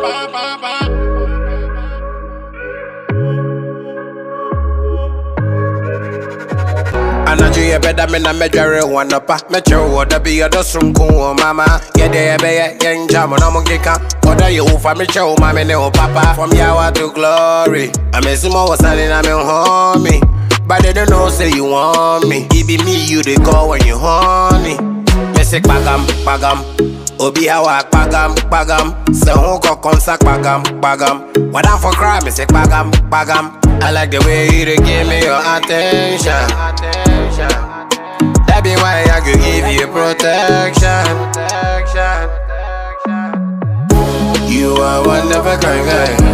Anaju ye better me na me dware one up. Me chew da be other sum ko mama. Ye de be ye jam na mo keka. Oda you for me chew mama ne o papa. From yawa to glory. I miss him was standing na me homie. But they don't know say you want me. It be me you they call when you honey. Me say pagam pagam. Obi hawa pagam pagam. Say who go consack pagam pagam. What I for cry me say pagam pagam. I like the way you dey give me your attention. That be why I could give you protection. You are one of a kind guy.